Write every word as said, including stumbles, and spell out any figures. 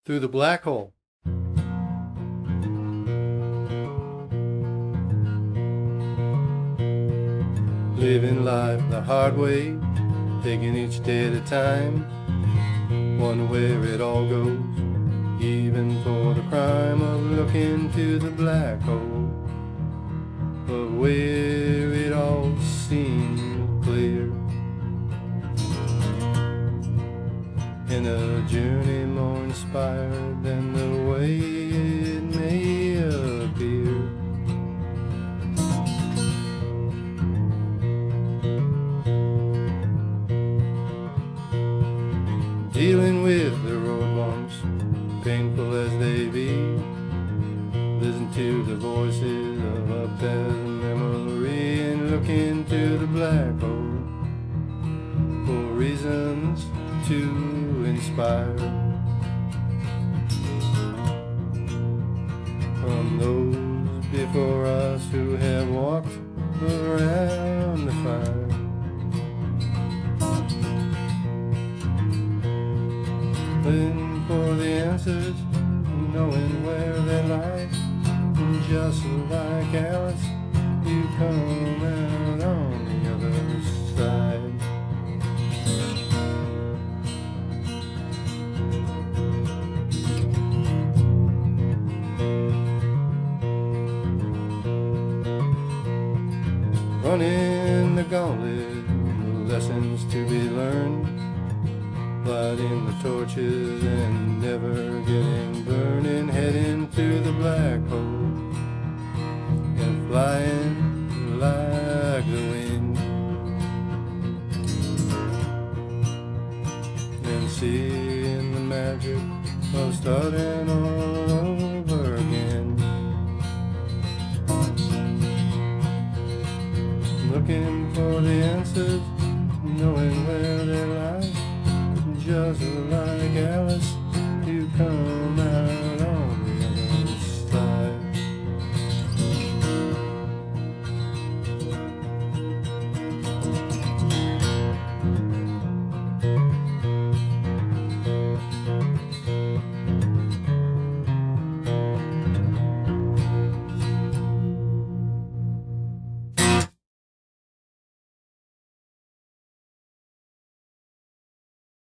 through the black hole. Living life the hard way, taking each day at a time, wonder where it all goes, even for the crime of looking to the black hole, of where it all seems clear. In a journey more inspired than the way it may appear. Dealing with the road bumps, painful as they be, listen to the voices of a past memory and look into the black hole for reasons to inspire. From those before us who have walked around the fire. Looking for the answers, knowing where they lie. Just like Alice, you come out on the other side. Running the gauntlet, lessons to be learned, lighting the torches and never getting burned, and heading to the black hole and flying like the wind, and seeing the magic of starting all over again. Looking for the answers, knowing where they lie. Just like Alice, you come out